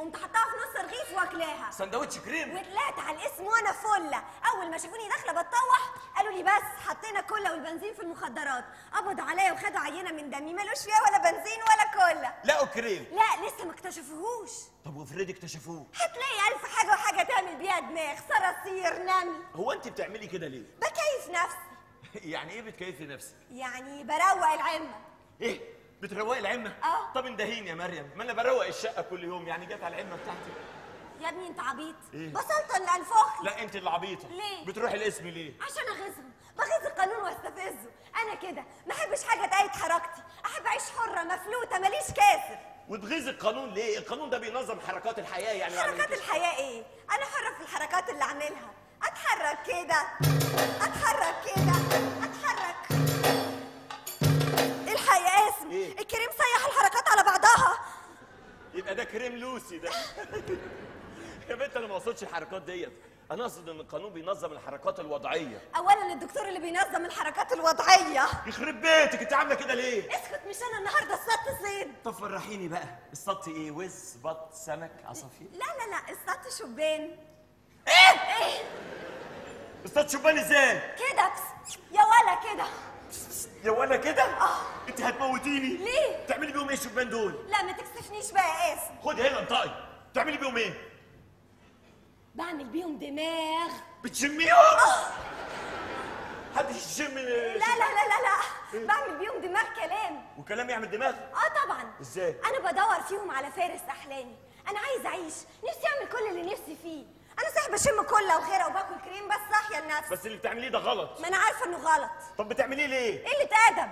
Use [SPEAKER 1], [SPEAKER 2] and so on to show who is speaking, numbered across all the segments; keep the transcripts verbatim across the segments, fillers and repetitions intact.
[SPEAKER 1] وقمت حطاها في نص رغيف واكلاها.
[SPEAKER 2] سندوتش كريم؟
[SPEAKER 1] وطلعت على الاسم وانا فله. اول ما شافوني داخله بتطوح قالوا لي بس حطينا كله والبنزين في المخدرات. قبضوا عليا وخدوا عينه من دمي مالوش فيها ولا بنزين ولا كله.
[SPEAKER 2] لقوا كريم؟
[SPEAKER 1] لا لسه ما اكتشفوهوش.
[SPEAKER 2] طب وافرضي اكتشفوه؟
[SPEAKER 1] هتلاقي الف حاجه وحاجه تعمل بيها دماغ، صراصير، نمل.
[SPEAKER 2] هو انت بتعملي كده ليه؟
[SPEAKER 1] بكيف نفسي.
[SPEAKER 2] يعني ايه بتكيفي نفسك؟
[SPEAKER 1] يعني بروق العمه.
[SPEAKER 2] ايه؟ بتروقي العمه؟
[SPEAKER 1] اه.
[SPEAKER 2] طب اندهيني يا مريم، ما انا بروق الشقه كل يوم، يعني جت على العمه بتاعتي.
[SPEAKER 1] يا ابني انت عبيط.
[SPEAKER 2] إيه؟
[SPEAKER 1] بسلطن اللي انفخ.
[SPEAKER 2] لا انت اللي عبيطه.
[SPEAKER 1] ليه؟
[SPEAKER 2] بتروحي الاسم ليه؟
[SPEAKER 1] عشان اغيظهم، بغيظ القانون واستفزه. انا كده ما احبش حاجه تقيد حركتي، احب اعيش حره مفلوته ماليش كاسر.
[SPEAKER 2] وتغيظ القانون ليه؟ القانون ده بينظم حركات الحياه يعني.
[SPEAKER 1] حركات الحياه ايه؟ انا حره في الحركات اللي اعملها. اتحرك كده، اتحرك كده، اتحرك. الحق يا قاسم،
[SPEAKER 2] إيه؟
[SPEAKER 1] الكريم سيح الحركات على بعضها.
[SPEAKER 2] يبقى ده كريم لوسي ده. يا بنت انا ما اقصدش الحركات ديت، انا اقصد ان القانون بينظم الحركات الوضعيه.
[SPEAKER 1] اولا الدكتور اللي بينظم الحركات الوضعيه.
[SPEAKER 2] يخرب بيتك، انت عامله كده ليه؟
[SPEAKER 1] اسكت، مش انا النهارده اصطدت صيد.
[SPEAKER 2] طب فرحيني بقى، اصطدتي ايه؟ وز، بط، سمك، عصافير؟
[SPEAKER 1] لا لا لا اصطدت شبان.
[SPEAKER 2] ايه؟
[SPEAKER 1] ايه؟
[SPEAKER 2] اصطدت شبان ازاي؟
[SPEAKER 1] كده يا ولا كده.
[SPEAKER 2] يا ولا كده؟
[SPEAKER 1] اه.
[SPEAKER 2] انت هتموتيني.
[SPEAKER 1] ليه؟
[SPEAKER 2] تعملي بيهم ايه الشبان دول؟
[SPEAKER 1] لا ما تكسفنيش بقى يا قاسم.
[SPEAKER 2] خد هنا انطقي، تعملي بيهم ايه؟
[SPEAKER 1] بعمل بيهم دماغ.
[SPEAKER 2] بتشميهم؟ حد يشم؟
[SPEAKER 1] لا لا لا لا لا بعمل بيهم دماغ كلام.
[SPEAKER 2] وكلام يعمل دماغ؟
[SPEAKER 1] اه طبعا.
[SPEAKER 2] ازاي؟
[SPEAKER 1] انا بدور فيهم على فارس احلامي. انا عايز اعيش، نفسي اعمل كل اللي نفسي فيه. انا صحيح بشم كله وخيره وباكل كريم بس صاحيه لنفسي.
[SPEAKER 2] بس اللي بتعمليه ده غلط.
[SPEAKER 1] ما انا عارفه انه غلط.
[SPEAKER 2] طب بتعمليه ليه؟
[SPEAKER 1] قله ادب.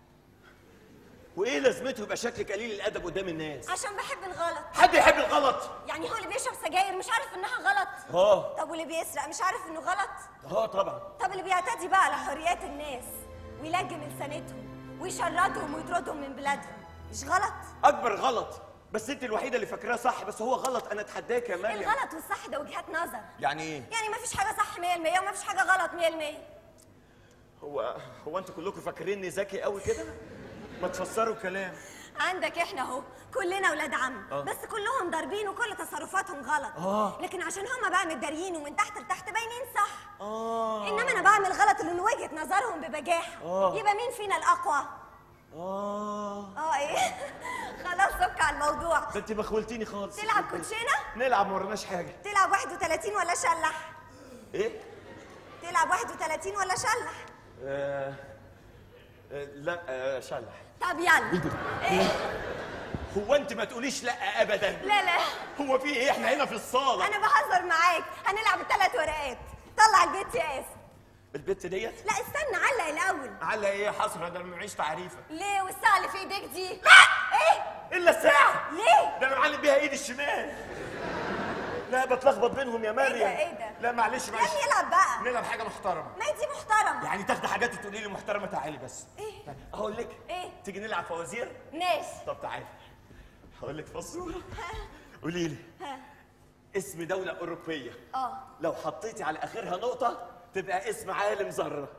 [SPEAKER 2] وايه لازمته يبقى شكلك قليل الادب قدام الناس؟
[SPEAKER 1] عشان بحب الغلط.
[SPEAKER 2] حد يحب الغلط؟
[SPEAKER 1] يعني هو اللي بيشرب سجاير مش عارف انها غلط؟
[SPEAKER 2] اه.
[SPEAKER 1] طب واللي بيسرق مش عارف انه غلط؟
[SPEAKER 2] اه طبعا.
[SPEAKER 1] طب اللي بيعتدي بقى على حريات الناس ويلجم لسانتهم ويشردهم ويطردهم من بلادهم مش غلط؟
[SPEAKER 2] اكبر غلط. بس انت الوحيده اللي فاكراه صح، بس هو غلط. انا اتحداك يا مريم.
[SPEAKER 1] الغلط والصح ده وجهات نظر.
[SPEAKER 2] يعني ايه؟
[SPEAKER 1] يعني ما فيش حاجه صح مية بالمية وما فيش حاجه غلط مية بالمية.
[SPEAKER 2] هو هو انتوا كلكم فاكريني ذكي قوي كده؟ ما تفسروا الكلام.
[SPEAKER 1] عندك احنا اهو كلنا ولاد عم.
[SPEAKER 2] آه.
[SPEAKER 1] بس كلهم ضاربين وكل تصرفاتهم غلط.
[SPEAKER 2] آه.
[SPEAKER 1] لكن عشان هما بقى متداريين ومن تحت لتحت باينين صح.
[SPEAKER 2] اه.
[SPEAKER 1] انما انا بعمل غلط اللي من وجهه نظرهم ببجاحه.
[SPEAKER 2] آه.
[SPEAKER 1] يبقى مين فينا الاقوى؟
[SPEAKER 2] اه.
[SPEAKER 1] اه ايه. خلاص سك على الموضوع.
[SPEAKER 2] ده انت بخولتيني خالص.
[SPEAKER 1] تلعب كوتشينه؟
[SPEAKER 2] نلعب، ما ورناش حاجه.
[SPEAKER 1] تلعب واحد وتلاتين ولا شلح؟
[SPEAKER 2] ايه؟
[SPEAKER 1] تلعب واحد وتلاتين ولا شلح؟
[SPEAKER 2] آه... آه... لا آه... شلح.
[SPEAKER 1] طب يلا. ايه؟
[SPEAKER 2] هو انت ما تقوليش لا ابدا.
[SPEAKER 1] لا لا
[SPEAKER 2] هو في ايه؟ احنا هنا في الصاله.
[SPEAKER 1] انا بهزر معاك. هنلعب الثلاث ورقات. طلع البيت يا قاسم.
[SPEAKER 2] البت ديت؟
[SPEAKER 1] لا استنى علق الاول.
[SPEAKER 2] على ايه حسره؟ ده انا معيش تعريفه.
[SPEAKER 1] ليه والساعه اللي في ايديك دي؟
[SPEAKER 2] لا.
[SPEAKER 1] ايه؟
[SPEAKER 2] الا الساعه.
[SPEAKER 1] ليه؟
[SPEAKER 2] ده انا معلم بيها ايدي الشمال. لا بتلخبط بينهم يا مريم.
[SPEAKER 1] ايه ده ايه ده؟
[SPEAKER 2] لا معلش معلش.
[SPEAKER 1] يا ابني العب بقى.
[SPEAKER 2] نلعب حاجه محترمه.
[SPEAKER 1] ما هي دي محترمه.
[SPEAKER 2] يعني تاخدي حاجات تقولي لي محترمه. تعالي بس.
[SPEAKER 1] ايه؟
[SPEAKER 2] هقول لك.
[SPEAKER 1] ايه؟
[SPEAKER 2] تيجي نلعب فوازير؟
[SPEAKER 1] ماشي.
[SPEAKER 2] طب تعالي هقول لك فزوره. قولي لي
[SPEAKER 1] ها.
[SPEAKER 2] اسم دوله اوروبيه
[SPEAKER 1] اه
[SPEAKER 2] لو حطيتي على اخرها نقطه تبقى اسم عالم ذره.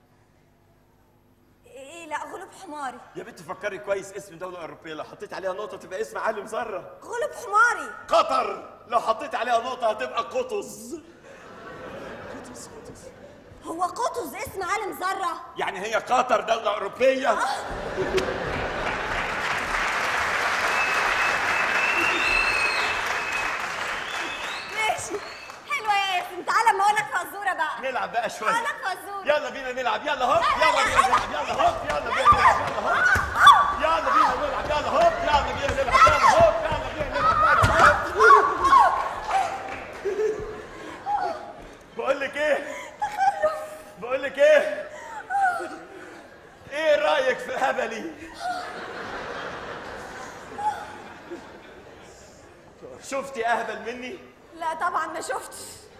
[SPEAKER 1] ايه؟ لا غلب حماري.
[SPEAKER 2] يا بنت فكري كويس، اسم دوله اوروبيه لو حطيت عليها نقطه تبقى اسم عالم ذره.
[SPEAKER 1] غلب حماري.
[SPEAKER 2] قطر لو حطيت عليها نقطه هتبقى قطز. قطز قطز.
[SPEAKER 1] هو قطز اسم عالم ذره؟
[SPEAKER 2] يعني هي قطر دوله اوروبيه؟
[SPEAKER 1] آه. ماشي حلوه يا ياسين. تعالى اما اقول لك فزوره بقى.
[SPEAKER 2] نلعب بقى شويه.
[SPEAKER 1] اقول لك فزوره.
[SPEAKER 2] يلا بينا نلعب. يلا هوب.
[SPEAKER 1] لا، لا،
[SPEAKER 2] يلا
[SPEAKER 1] لا،
[SPEAKER 2] بينا
[SPEAKER 1] لا.
[SPEAKER 2] نلعب. يلا هوب. يلا بينا نلعب. يلا هوب. يلا بينا نلعب. يلا هوب. يلا بينا نلعب. يلا هوب. يلا بينا نلعب. بقول لك ايه؟ بقول لك ايه؟ ايه رايك في هبلي؟ شفتي اهبل مني؟
[SPEAKER 1] لا طبعا ما شفتش.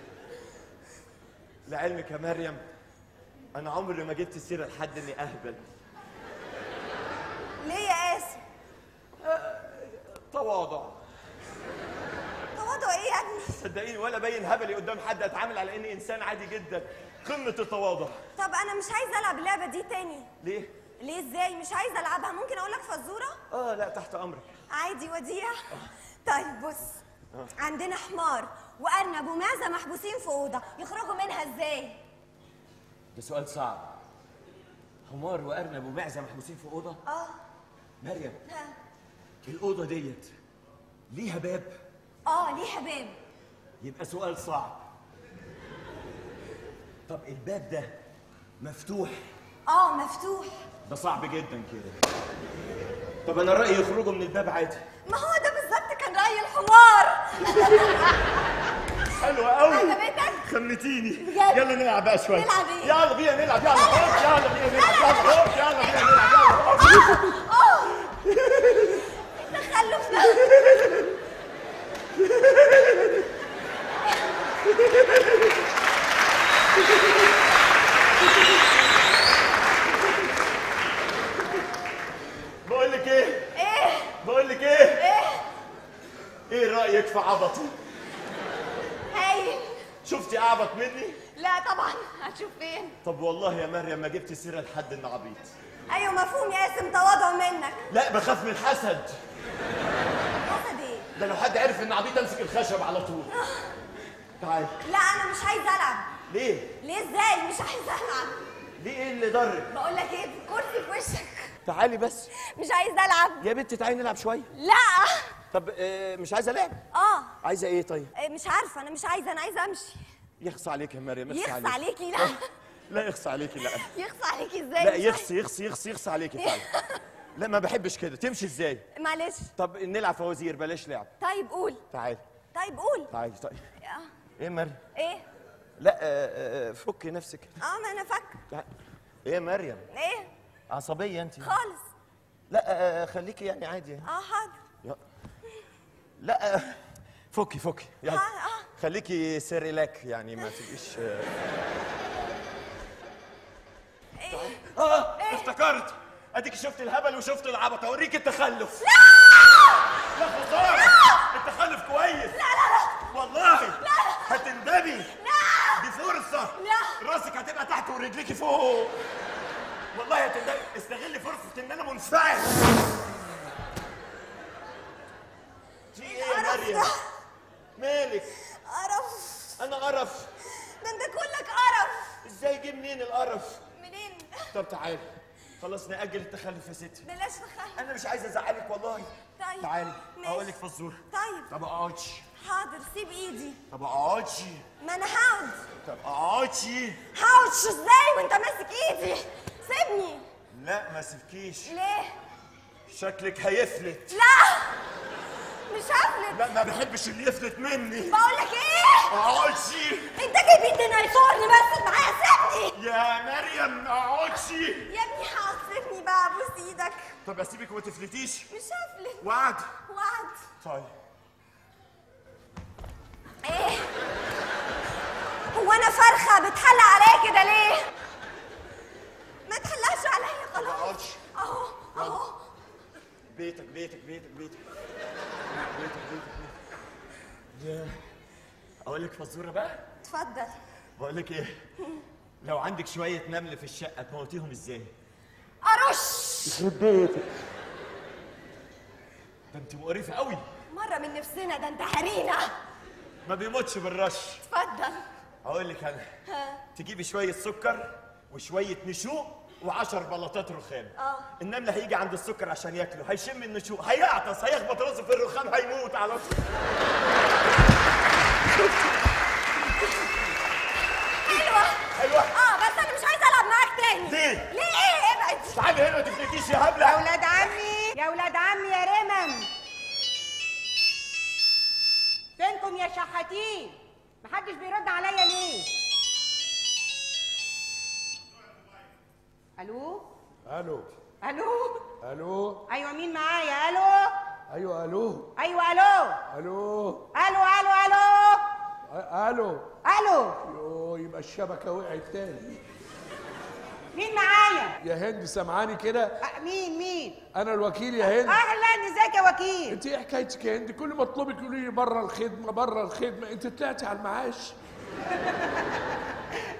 [SPEAKER 2] لعلمك يا مريم انا عمري ما جبت سيره لحد اني اهبل.
[SPEAKER 1] ليه يا قاسم؟
[SPEAKER 2] تواضع.
[SPEAKER 1] تواضع ايه يا ابني؟
[SPEAKER 2] صدقيني ولا باين هبلي قدام حد، اتعامل على اني انسان عادي جدا. قمه التواضع.
[SPEAKER 1] طب انا مش عايزه العب اللعبه دي تاني.
[SPEAKER 2] ليه؟
[SPEAKER 1] ليه ازاي؟ مش عايزه العبها. ممكن اقول لك فزوره؟
[SPEAKER 2] اه لا تحت امرك.
[SPEAKER 1] عادي وديع. طيب بص، عندنا حمار وارنب ومعزه محبوسين في اوضه، يخرجوا منها ازاي؟
[SPEAKER 2] ده سؤال صعب. حمار وارنب ومعزه محبوسين في اوضه؟
[SPEAKER 1] اه.
[SPEAKER 2] مريم،
[SPEAKER 1] ها.
[SPEAKER 2] الاوضه ديت ليها باب؟
[SPEAKER 1] اه ليها باب.
[SPEAKER 2] يبقى سؤال صعب. طب الباب ده مفتوح؟
[SPEAKER 1] اه مفتوح.
[SPEAKER 2] ده صعب جدا كده. طب انا رايي يخرجوا من الباب عادي.
[SPEAKER 1] ما هو ده بالظبط كان راي الحمار.
[SPEAKER 2] حلوه قوي.
[SPEAKER 1] عجبتك؟
[SPEAKER 2] خمتيني.
[SPEAKER 1] بجد؟
[SPEAKER 2] يلا نلعب بقى شويه.
[SPEAKER 1] نلعب ايه؟
[SPEAKER 2] يلا بينا نلعب. يلا هوب. يلا بينا نلعب. يلا هوب. يلا بينا نلعب. يلا هوب.
[SPEAKER 1] اه التخلف ده.
[SPEAKER 2] بقول لك ايه؟
[SPEAKER 1] ايه؟
[SPEAKER 2] بقول لك ايه؟
[SPEAKER 1] ايه؟
[SPEAKER 2] ايه رايك في عبطي؟
[SPEAKER 1] هايل.
[SPEAKER 2] شفتي اعبط مني؟
[SPEAKER 1] لا طبعا، هتشوف فين؟
[SPEAKER 2] طب والله يا مريم ما جبت سيره لحد انه عبيط.
[SPEAKER 1] ايوه مفهوم يا قاسم، تواضع منك.
[SPEAKER 2] لا بخاف من الحسد.
[SPEAKER 1] حسد ايه؟
[SPEAKER 2] ده لو حد عرف ان عبيط امسك الخشب على طول. تعالي.
[SPEAKER 1] لا انا مش عايزه العب.
[SPEAKER 2] ليه؟
[SPEAKER 1] ليه ازاي؟ مش عايزه العب.
[SPEAKER 2] ليه ايه اللي ضرك؟
[SPEAKER 1] بقول لك ايه، الكرسي في وشك.
[SPEAKER 2] تعالي بس.
[SPEAKER 1] مش عايزه العب.
[SPEAKER 2] يا بنتي تعالي نلعب شويه.
[SPEAKER 1] لا.
[SPEAKER 2] طب آه مش عايزه لعب؟
[SPEAKER 1] اه.
[SPEAKER 2] عايزه ايه طيب؟
[SPEAKER 1] إيه، مش عارفه، انا مش عايزه، انا عايزه امشي.
[SPEAKER 2] يخص عليك يا مريم.
[SPEAKER 1] يخص
[SPEAKER 2] عليك.
[SPEAKER 1] عليكي؟ لا.
[SPEAKER 2] لا يخص عليكي. لا
[SPEAKER 1] يخص عليكي ازاي؟
[SPEAKER 2] لا
[SPEAKER 1] مش
[SPEAKER 2] يخص يخص يخص يخص عليكي فعلا. لا ما بحبش كده. تمشي ازاي؟
[SPEAKER 1] عايزة- معلش.
[SPEAKER 2] طب نلعب فوازير بلاش لعب.
[SPEAKER 1] طيب قول.
[SPEAKER 2] تعالي
[SPEAKER 1] طيب قول.
[SPEAKER 2] تعالي طيب.
[SPEAKER 1] آه.
[SPEAKER 2] ايه يا مريم؟
[SPEAKER 1] ايه؟
[SPEAKER 2] لا آه، آه، فكي نفسك.
[SPEAKER 1] اه ما انا فاكره.
[SPEAKER 2] تعالي. ايه يا مريم؟
[SPEAKER 1] ايه؟
[SPEAKER 2] عصبيه انت؟
[SPEAKER 1] خالص.
[SPEAKER 2] لا آه، خليكي يعني عادي.
[SPEAKER 1] اه حاضر.
[SPEAKER 2] يا- لا آه، فكي فكي يلا.
[SPEAKER 1] آه، آه.
[SPEAKER 2] خليكي سيريلاك يعني ما تبقيش آه.
[SPEAKER 1] ايه؟
[SPEAKER 2] اه
[SPEAKER 1] إيه؟
[SPEAKER 2] افتكرت. اديك شفت الهبل وشفت العبط. اوريك التخلف.
[SPEAKER 1] لا.
[SPEAKER 2] لا خساره. التخلف كويس.
[SPEAKER 1] لا لا لا.
[SPEAKER 2] والله
[SPEAKER 1] لا.
[SPEAKER 2] هتندمي.
[SPEAKER 1] لا.
[SPEAKER 2] دي فرصه.
[SPEAKER 1] لا.
[SPEAKER 2] راسك هتبقى تحت ورجليكي فوق. والله هتندمي. استغلي فرصه ان انا منفعل. في ايه يا
[SPEAKER 1] القرف
[SPEAKER 2] مريم؟
[SPEAKER 1] ده.
[SPEAKER 2] مالك؟
[SPEAKER 1] قرف.
[SPEAKER 2] انا قرف؟
[SPEAKER 1] ده انت كلك قرف.
[SPEAKER 2] ازاي جه منين القرف؟
[SPEAKER 1] منين؟
[SPEAKER 2] طب تعالي خلاص نأجل التخلف يا ستي.
[SPEAKER 1] بلاش تخلف.
[SPEAKER 2] انا مش عايز ازعلك والله.
[SPEAKER 1] طيب.
[SPEAKER 2] تعالي
[SPEAKER 1] ماشي.
[SPEAKER 2] اقول لك فزوره.
[SPEAKER 1] طيب.
[SPEAKER 2] طب اقعدي.
[SPEAKER 1] حاضر، سيب ايدي.
[SPEAKER 2] طب اقعدي.
[SPEAKER 1] ما انا هقعد.
[SPEAKER 2] طب اقعدي.
[SPEAKER 1] هقعدش ازاي وانت ماسك ايدي؟ سيبني.
[SPEAKER 2] لا ما سيبكيش.
[SPEAKER 1] ليه؟
[SPEAKER 2] شكلك هيفلت.
[SPEAKER 1] لا مش هفلت.
[SPEAKER 2] لا ما بحبش اللي يفلت مني.
[SPEAKER 1] بقول لك ايه؟
[SPEAKER 2] اقعدي.
[SPEAKER 1] انت جايب ايدي يصورني بس معايا، سيبني.
[SPEAKER 2] يا مريم اقعدي.
[SPEAKER 1] يا ابني هقعد، سيبني بقى، ابوس ايدك.
[SPEAKER 2] طب اسيبك وما تفلتيش.
[SPEAKER 1] مش هفلت.
[SPEAKER 2] وعد.
[SPEAKER 1] وعد.
[SPEAKER 2] طيب.
[SPEAKER 1] ايه؟ هو انا فرخه بتحلق عليا كده ليه؟ ما تحلقش عليا
[SPEAKER 2] ما
[SPEAKER 1] خلاص.
[SPEAKER 2] اقعدش.
[SPEAKER 1] اهو اهو.
[SPEAKER 2] بيتك بيتك بيتك بيتك بيتك بيتك بيتك. اقول لك فزوره بقى.
[SPEAKER 1] اتفضل.
[SPEAKER 2] بقول لك ايه؟ لو عندك شويه نمل في الشقه تموتيهم ازاي؟
[SPEAKER 1] ارش.
[SPEAKER 2] يخرب بيتك. ده انت مقرفه قوي.
[SPEAKER 1] مره من نفسنا، ده انت حرينا.
[SPEAKER 2] ما بيموتش بالرش.
[SPEAKER 1] اتفضل.
[SPEAKER 2] اقول لك انا.
[SPEAKER 1] ها.
[SPEAKER 2] تجيبي شويه سكر وشويه نشوء وعشر بلاطات رخام.
[SPEAKER 1] اه.
[SPEAKER 2] النمل هيجي عند السكر عشان ياكله، هيشم النشوء، هيعطس، هيخبط راسه في الرخام، هيموت على طول.
[SPEAKER 1] حلوه.
[SPEAKER 2] حلوه.
[SPEAKER 1] اه بس انا مش عايزه العب معاك تاني.
[SPEAKER 2] ليه؟
[SPEAKER 1] ليه ايه؟ ابعد.
[SPEAKER 2] تعالي هنا ما تفلتيش يا هبله.
[SPEAKER 3] يا ولاد عمي، يا ولاد عمي يا رمم، فينكم يا شحاتين؟ محدش بيرد عليا ليه؟ الو
[SPEAKER 4] الو
[SPEAKER 3] الو
[SPEAKER 4] الو
[SPEAKER 3] ايوه مين معايا؟ الو
[SPEAKER 4] ايوه الو
[SPEAKER 3] ايوه الو
[SPEAKER 4] الو
[SPEAKER 3] الو الو الو
[SPEAKER 4] أ- الو
[SPEAKER 3] الو
[SPEAKER 4] يو يبقى الشبكه وقعت تاني.
[SPEAKER 3] مين معايا؟
[SPEAKER 4] يا هند سامعاني كده؟
[SPEAKER 3] أه مين مين؟
[SPEAKER 4] انا الوكيل يا هند.
[SPEAKER 3] اهلا، ازيك يا وكيل؟
[SPEAKER 4] انت ايه حكايتك يا هند؟ كل ما اطلبك تقولي لي بره الخدمه بره الخدمه. انت طلعتي على المعاش.
[SPEAKER 3] وحشتني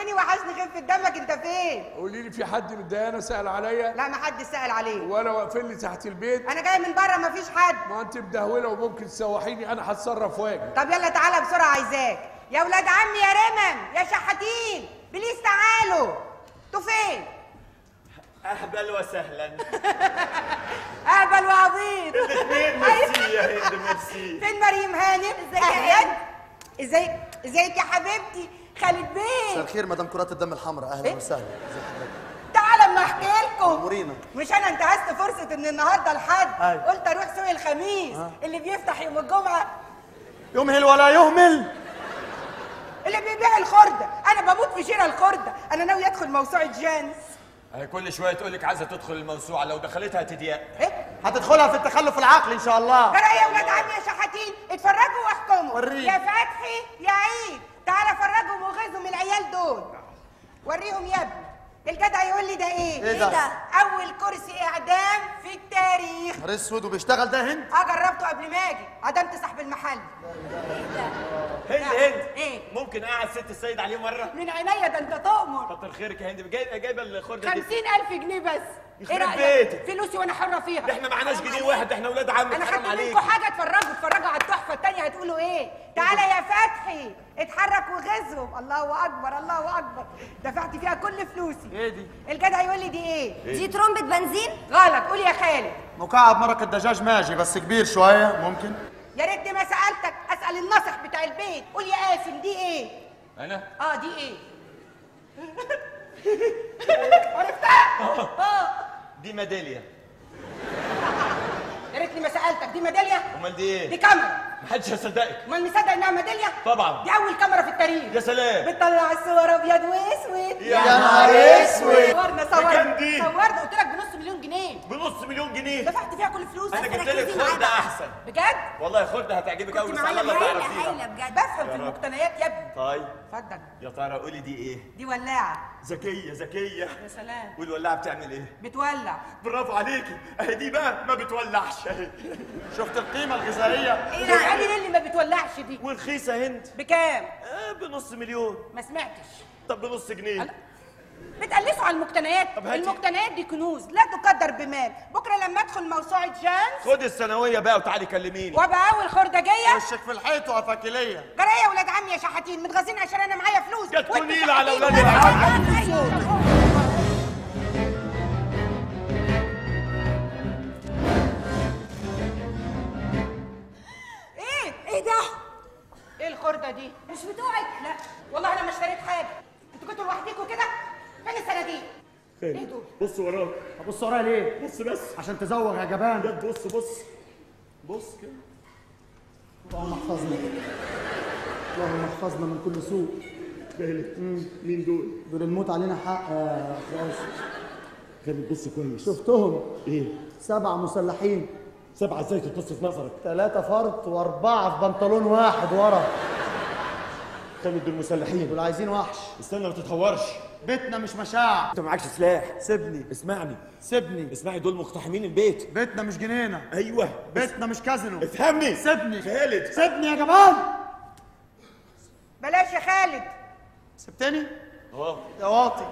[SPEAKER 3] وحشتني وحشني خفة دمك، انت فين؟
[SPEAKER 4] قولي لي في حد متضايق انا سأل عليا؟
[SPEAKER 3] لا ما حد سأل عليه.
[SPEAKER 4] ولا واقفين لي تحت البيت؟
[SPEAKER 3] انا جاي من بره مفيش حد.
[SPEAKER 4] ما انت مدهوله وممكن تسوحيني، انا هتصرف واجي.
[SPEAKER 3] طب يلا تعالى بسرعة عايزاك. يا ولاد عمي يا رمم يا شحاتين بليز تعالوا. انتوا فين؟
[SPEAKER 2] اهبل وسهلا.
[SPEAKER 3] اهبل وعبيط.
[SPEAKER 2] الاثنين ميرسي يا هند ميرسي.
[SPEAKER 3] فين مريم هانم؟ ازيك يا هند؟ ازيك ازيك يا حبيبتي؟ خالد بيه.
[SPEAKER 5] مساء الخير مدام كرات الدم الحمراء، اهلا
[SPEAKER 3] إيه؟
[SPEAKER 5] وسهلا. ازي حضرتك؟
[SPEAKER 3] تعالى اما احكي لكم.
[SPEAKER 5] امورينا.
[SPEAKER 3] مش انا انتهزت فرصه ان النهارده الحد،
[SPEAKER 5] أيوة.
[SPEAKER 3] قلت اروح سوق الخميس
[SPEAKER 5] آه.
[SPEAKER 3] اللي بيفتح يوم الجمعه،
[SPEAKER 5] يمهل ولا يهمل.
[SPEAKER 3] اللي بيبيع الخرده. انا بموت في شراء الخرده. انا ناوي ادخل موسوعه جانس.
[SPEAKER 2] هي كل شويه تقول لك عايزه تدخل الموسوعه، لو دخلتها تضيق.
[SPEAKER 3] ايه؟
[SPEAKER 5] هتدخلها في التخلف العقلي ان شاء الله.
[SPEAKER 3] ترى يا ولاد عمي يا شحاتين اتفرجوا واحكموا.
[SPEAKER 5] وريني.
[SPEAKER 3] يا فتحي يا عيد تعالى فرجهم وغيظهم العيال دول. وريهم يا ابني. الجدع يقول لي ده ايه؟
[SPEAKER 5] ايه ده؟
[SPEAKER 3] اول كرسي اعدام في التاريخ.
[SPEAKER 5] نهار اسود وبيشتغل ده هند؟
[SPEAKER 3] اه جربته قبل ما اجي، عدمت صاحب المحل.
[SPEAKER 2] هند هند
[SPEAKER 3] ايه؟
[SPEAKER 2] ممكن اقعد ست السيد عليه مره؟
[SPEAKER 3] من عينيا ده انت تؤمر.
[SPEAKER 2] كتر خيرك يا هند. جايبه جايبه الخرده دي
[SPEAKER 3] خمسين ألف جنيه بس.
[SPEAKER 2] يخرب بيتك.
[SPEAKER 3] فلوسي وانا حرة فيها.
[SPEAKER 2] ده احنا معناش جنيه واحد، احنا ولاد عم.
[SPEAKER 3] انا
[SPEAKER 2] حرام
[SPEAKER 3] خدت
[SPEAKER 2] عليك.
[SPEAKER 3] منكم حاجة. اتفرجوا اتفرجوا على التحفة التانية هتقولوا ايه؟ تعالى يا فتحي اتحرك وغزهم. الله اكبر الله اكبر. دفعت فيها كل فلوسي.
[SPEAKER 5] ايه دي؟
[SPEAKER 3] الجدع يقول لي دي ايه؟
[SPEAKER 1] دي ترمبة بنزين؟
[SPEAKER 3] غلط. قول يا خالد.
[SPEAKER 5] مكعب مرق الدجاج ماجي بس كبير شويه ممكن.
[SPEAKER 3] يا ريتني ما سألتك، اسأل الناصح بتاع البيت. قول يا قاسم دي ايه؟
[SPEAKER 2] انا
[SPEAKER 3] اه دي ايه؟ عرفتها؟ اه
[SPEAKER 2] دي ميداليه.
[SPEAKER 3] يا ريتني ما سألتك. دي ميدالية؟
[SPEAKER 2] امال دي
[SPEAKER 3] دي
[SPEAKER 2] ايه؟
[SPEAKER 3] كاميرا.
[SPEAKER 2] محدش هيصدقك.
[SPEAKER 3] امال مصدق انها ميدالية؟
[SPEAKER 2] طبعا.
[SPEAKER 3] دي أول كاميرا في التاريخ.
[SPEAKER 2] يا سلام.
[SPEAKER 3] بتطلع الصور أبيض وأسود.
[SPEAKER 2] يا
[SPEAKER 5] نهار اسود.
[SPEAKER 3] صورنا صورنا
[SPEAKER 2] بكام دي؟
[SPEAKER 3] صورنا قلت لك بنص مليون جنيه.
[SPEAKER 2] بنص مليون جنيه.
[SPEAKER 3] دفعت فيها كل فلوس.
[SPEAKER 2] انا
[SPEAKER 3] بس
[SPEAKER 2] جبت لك
[SPEAKER 3] ركزي معايا
[SPEAKER 2] خرده
[SPEAKER 3] بقى.
[SPEAKER 2] احسن.
[SPEAKER 3] بجد؟
[SPEAKER 2] والله خرده هتعجبك قوي،
[SPEAKER 3] كنت
[SPEAKER 2] بس على
[SPEAKER 3] معايا
[SPEAKER 2] الله
[SPEAKER 1] هايلة
[SPEAKER 2] تعرفيها.
[SPEAKER 1] هايلة بجد.
[SPEAKER 3] بفهم
[SPEAKER 2] يا
[SPEAKER 3] في
[SPEAKER 2] رب.
[SPEAKER 3] المقتنيات يا ابني.
[SPEAKER 2] طيب
[SPEAKER 3] اتفضل.
[SPEAKER 2] يا ترى قولي دي ايه؟
[SPEAKER 3] دي ولاعة.
[SPEAKER 2] ذكيه ذكيه.
[SPEAKER 3] يا سلام.
[SPEAKER 2] والولاعه بتعمل ايه؟
[SPEAKER 3] بتولع.
[SPEAKER 2] برافو عليكي. اهي دي بقى ما بتولعش اهي.
[SPEAKER 5] شفت القيمه الغذائيه؟
[SPEAKER 3] ايه ده؟ قال لي اللي ما بتولعش دي.
[SPEAKER 2] ورخيصه هند.
[SPEAKER 3] بكام؟
[SPEAKER 2] آه بنص مليون.
[SPEAKER 3] ما سمعتش.
[SPEAKER 2] طب بنص جنيه.
[SPEAKER 3] بتقلصوا على المقتنيات.
[SPEAKER 2] طب هاتي.
[SPEAKER 3] المقتنيات دي كنوز لا تقدر بمال. بكره لما ادخل موسوعه جانس
[SPEAKER 2] خدي الثانويه بقى وتعالي كلميني.
[SPEAKER 3] وابقى اول خردجيه.
[SPEAKER 5] وشك في الحيط وافاكيليه.
[SPEAKER 3] جرى يا ولاد عمي يا شحاتين متغازين عشان انا معايا فلوس.
[SPEAKER 2] جت
[SPEAKER 3] وانتوا
[SPEAKER 2] نيلة على
[SPEAKER 3] شحاتين
[SPEAKER 2] ولاد
[SPEAKER 3] وأنا
[SPEAKER 2] العم.
[SPEAKER 3] معايا ايه؟
[SPEAKER 1] ايه ده؟
[SPEAKER 3] ايه الخرده دي؟
[SPEAKER 1] مش بتوعك؟
[SPEAKER 3] لا والله انا ما اشتريت حاجه. انتوا كنتوا لوحدكم كده؟ فين الصناديق؟ ايه دول؟
[SPEAKER 2] بص وراك.
[SPEAKER 5] بص ورايا ليه؟
[SPEAKER 2] بص بس.
[SPEAKER 5] عشان تزوغ يا جبان.
[SPEAKER 2] بجد بص بص. بص كده.
[SPEAKER 5] اللهم احفظنا. اللهم احفظنا من كل سوء.
[SPEAKER 2] خالد مين دول؟
[SPEAKER 5] دول الموت علينا حق يا خلاص.
[SPEAKER 2] خالد بص كويس.
[SPEAKER 5] شفتهم.
[SPEAKER 2] ايه؟
[SPEAKER 5] سبعة مسلحين.
[SPEAKER 2] سبعة ازاي تبص في نظرك؟
[SPEAKER 5] ثلاثة فرط وأربعة في بنطلون واحد ورا.
[SPEAKER 2] خالد دول مسلحين.
[SPEAKER 5] دول عايزين وحش.
[SPEAKER 2] استنى ما تتهورش.
[SPEAKER 5] بيتنا مش مشاع.
[SPEAKER 2] انت معكش سلاح.
[SPEAKER 5] سيبني.
[SPEAKER 2] اسمعني
[SPEAKER 5] سيبني.
[SPEAKER 2] اسمعي، دول مقتحمين البيت.
[SPEAKER 5] بيتنا مش جنينة.
[SPEAKER 2] ايوه
[SPEAKER 5] بيتنا مش كازينو.
[SPEAKER 2] افهمني.
[SPEAKER 5] سيبني.
[SPEAKER 2] خالد
[SPEAKER 5] سيبني يا جمال.
[SPEAKER 3] بلاش يا خالد.
[SPEAKER 5] سبتني؟
[SPEAKER 2] اه
[SPEAKER 5] يا واطي.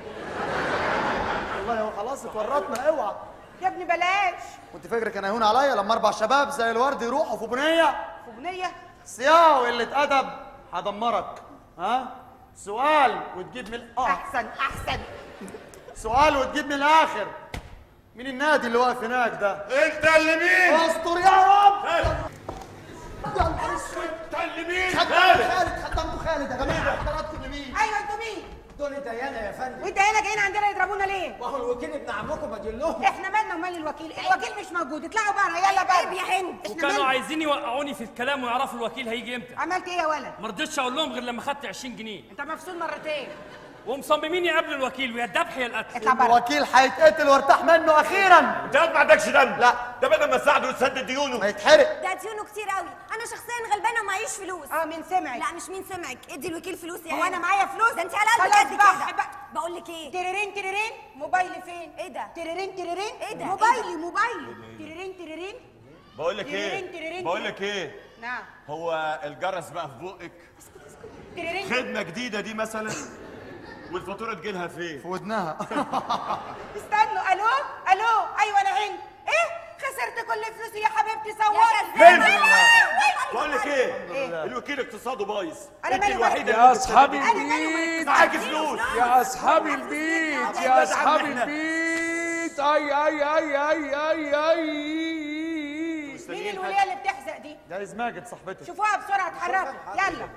[SPEAKER 5] والله هو خلاص اتورطنا اوعى.
[SPEAKER 3] يا ابني بلاش.
[SPEAKER 5] كنت فاكرك انا هيهون عليا لما اربع شباب زي الورد يروحوا في بنيه؟
[SPEAKER 3] اغنيه؟
[SPEAKER 5] صياعه وقله ادب هدمرك. ها؟ سؤال وتجيب من اه
[SPEAKER 3] احسن احسن.
[SPEAKER 5] سؤال وتجيب من الاخر. مين النادي اللي واقف هناك ده؟
[SPEAKER 2] انت اللي مين؟
[SPEAKER 5] استر يا رب.
[SPEAKER 2] انت اللي مين؟
[SPEAKER 5] خدامكم خالد خدامكم خالد يا جماعه. حضراتكم لمين؟
[SPEAKER 3] ايوه انتوا مين؟
[SPEAKER 6] دول ديانه يا فندم.
[SPEAKER 3] وانت هنا جايين عندنا يضربونا ليه؟
[SPEAKER 6] وهو الوكيل ابن عمكم بدين لهم.
[SPEAKER 3] احنا مالنا ومال الوكيل؟ الوكيل مش موجود. اطلعوا بره يلا بره.
[SPEAKER 1] عيب يا هند.
[SPEAKER 3] احنا
[SPEAKER 7] وكانوا
[SPEAKER 3] مالنا؟
[SPEAKER 7] عايزين يوقعوني في الكلام ويعرفوا الوكيل هيجي امتى.
[SPEAKER 3] عملت ايه يا ولد؟
[SPEAKER 7] ما رضيتش اقول لهم غير لما خدت عشرين جنيه،
[SPEAKER 3] انت مفصول مرتين.
[SPEAKER 7] ومصممين يقابلوا الوكيل ويا الذبح يا القتل.
[SPEAKER 3] اطلع بره.
[SPEAKER 5] الوكيل هيتقتل وارتاح منه اخيرا.
[SPEAKER 2] انت ما عندكش دم.
[SPEAKER 5] لا.
[SPEAKER 2] ده بدل ما تساعده يسدد ديونه.
[SPEAKER 5] ما يتحرق.
[SPEAKER 1] ده ديونه كتير قوي. انا شخصيا غلبانه ومعيش فلوس.
[SPEAKER 3] اه مين سمعك؟
[SPEAKER 1] لا مش مين سمعك. ادي الوكيل فلوس يا
[SPEAKER 3] هو
[SPEAKER 1] هند.
[SPEAKER 3] انا معايا فلوس؟
[SPEAKER 1] ده انت على قد
[SPEAKER 3] خلاص
[SPEAKER 1] قد
[SPEAKER 3] بقى،
[SPEAKER 1] كده.
[SPEAKER 3] بقى.
[SPEAKER 1] بقول لك ايه؟
[SPEAKER 3] تريرين تريرين موبايلي فين؟
[SPEAKER 1] ايه ده؟
[SPEAKER 3] تريرين تريرين
[SPEAKER 1] ايه ده؟
[SPEAKER 3] موبايلي موبايلي تريرين تريرين.
[SPEAKER 2] بقول لك
[SPEAKER 3] تريرين
[SPEAKER 2] ايه؟
[SPEAKER 3] تريرين
[SPEAKER 2] بقول لك ايه؟
[SPEAKER 3] نعم.
[SPEAKER 2] هو الجرس بقى في بقك؟
[SPEAKER 3] تريرين.
[SPEAKER 2] خدمة جديدة دي مثلا؟ والفاتوره تجيلها فين؟
[SPEAKER 5] في ودنها.
[SPEAKER 3] استنوا، الو الو، ايوه انا هند. ايه؟ خسرت كل فلوسي يا حبيبتي، صوتي.
[SPEAKER 2] بنت بقول لك ايه؟ الوكيل اقتصاده بايظ.
[SPEAKER 3] أنا
[SPEAKER 2] انت
[SPEAKER 3] مالي
[SPEAKER 2] الوحيده
[SPEAKER 4] يا اصحاب
[SPEAKER 3] أنا مالي
[SPEAKER 4] البيت،
[SPEAKER 2] معاكي فلوس.
[SPEAKER 4] يا اصحاب البيت، يا اصحاب البيت، اي اي اي اي اي اي.
[SPEAKER 3] مين الوليه اللي بتحزق دي؟
[SPEAKER 5] جايز ماجد صاحبتك.
[SPEAKER 3] شوفوها بسرعه، اتحركوا يلا.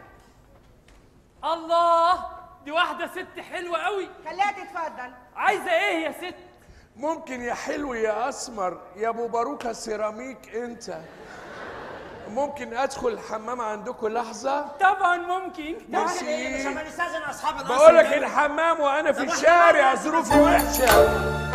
[SPEAKER 7] الله، دي واحدة ست حلوة قوي.
[SPEAKER 3] خليها تتفضل.
[SPEAKER 7] عايزة ايه يا ست؟
[SPEAKER 4] ممكن يا حلو يا اسمر يا ابو باروكه سيراميك انت، ممكن ادخل الحمام عندكم لحظه؟
[SPEAKER 7] طبعا ممكن.
[SPEAKER 4] ميرسي.
[SPEAKER 6] عشان ما نستاذن اصحاب القصر.
[SPEAKER 4] بقول لك الحمام وانا في الشارع، ظروفي وحشه.